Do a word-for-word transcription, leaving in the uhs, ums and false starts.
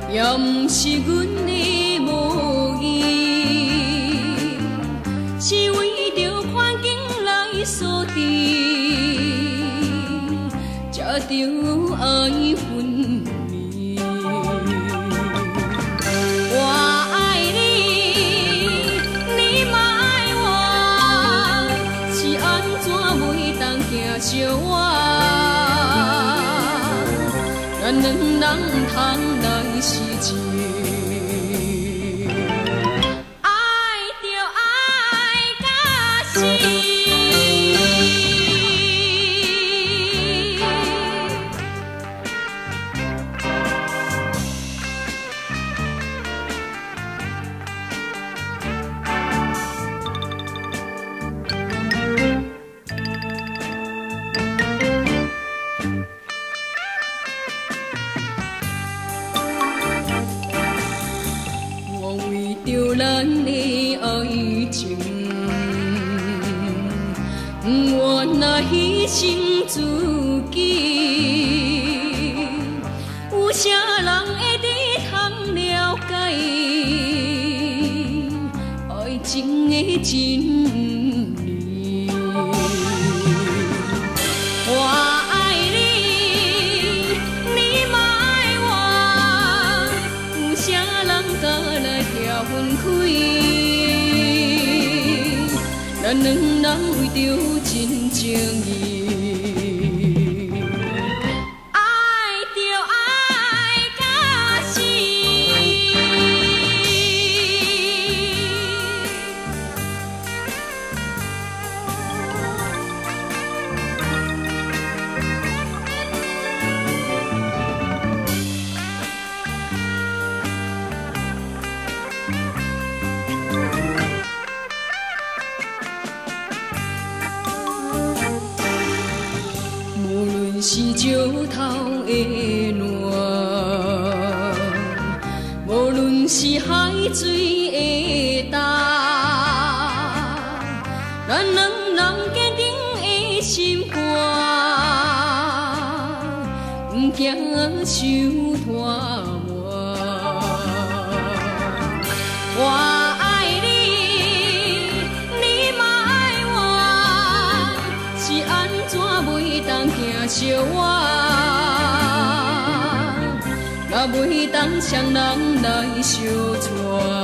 也不是阮的无意，是为着环境来锁定，才着爱分离。我爱你，你嘛爱我，是安怎袂当行相我？咱两人不通来失志，爱着爱到死。着咱的爱情，我若牺牲自己，有啥人会得通了解爱情的真理？我爱你，你嘛爱我，有啥人敢来拆分开？咱两人为着真情义，爱着爱到死。是石头的烂，无论是海水的干，咱两人坚定的心肝，不惊受拖磨。我爱你，你嘛爱我，是安怎袂当行相我？若袂当双人来相娶。